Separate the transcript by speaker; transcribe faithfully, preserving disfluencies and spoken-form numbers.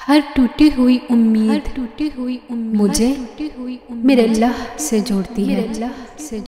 Speaker 1: हर टूटी हुई उम्मीद
Speaker 2: टूटी हुई उम्मीद
Speaker 1: मुझे
Speaker 2: टूटी हुई
Speaker 1: मेरे अल्लाह से जोड़ती है।
Speaker 2: अल्लाह से